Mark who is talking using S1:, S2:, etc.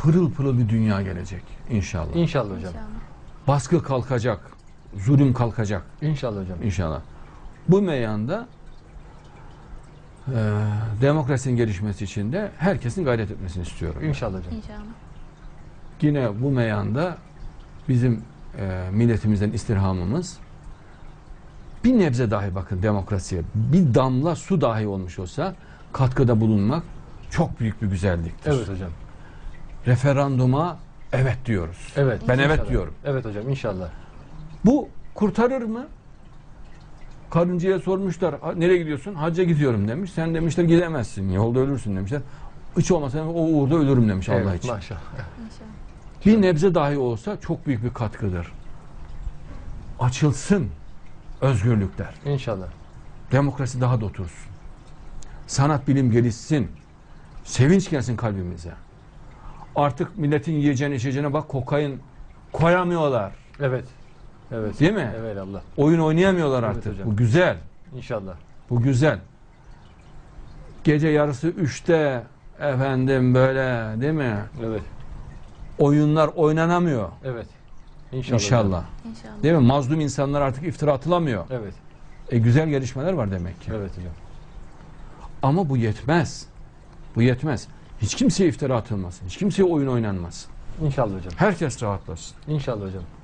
S1: pırıl pırıl bir dünya gelecek inşallah.
S2: İnşallah hocam.
S3: İnşallah.
S1: Baskı kalkacak, zulüm kalkacak
S2: İnşallah hocam.
S1: inşallah. Bu meyanda demokrasinin gelişmesi için de herkesin gayret etmesini istiyorum.
S2: İnşallah hocam.
S3: İnşallah.
S1: Yine bu meyanda bizim milletimizden istirhamımız bir nebze dahi bakın demokrasiye bir damla su dahi olmuş olsa katkıda bulunmak çok büyük bir güzelliktir.
S2: Evet hocam.
S1: Referanduma evet diyoruz.
S2: Evet.
S1: Ben evet
S2: İnşallah.
S1: diyorum.
S2: Evet hocam inşallah.
S1: Bu kurtarır mı? Karıncaya sormuşlar nereye gidiyorsun? Hacca gidiyorum demiş. Sen demişler gidemezsin. Yolda ölürsün demişler. Hiç olmasa o uğurda ölürüm demiş Allah
S2: Evet,
S1: için.
S2: maşallah.
S3: İnşallah.
S1: Bir nebze dahi olsa çok büyük bir katkıdır. Açılsın özgürlükler.
S2: İnşallah.
S1: Demokrasi daha da otursun. Sanat bilim gelişsin. Sevinç gelsin kalbimize. Artık milletin yiyeceğine içeceğine bak kokain koyamıyorlar.
S2: Evet. Evet.
S1: Değil mi?
S2: Evet Allah.
S1: Oyun oynayamıyorlar
S2: Evet
S1: artık.
S2: hocam.
S1: Bu güzel.
S2: İnşallah.
S1: Bu güzel. Gece yarısı 3'te efendim böyle değil mi?
S2: Evet.
S1: Oyunlar oynanamıyor.
S2: Evet. İnşallah.
S1: İnşallah.
S3: İnşallah.
S1: Değil mi? Mazlum insanlar artık iftira atılamıyor.
S2: Evet.
S1: Güzel gelişmeler var demek ki.
S2: Evet hocam.
S1: Ama bu yetmez. Bu yetmez. Hiç kimseye iftira atılmasın. Hiç kimseye oyun oynanmasın.
S2: İnşallah hocam.
S1: Herkes rahatlasın.
S2: İnşallah hocam.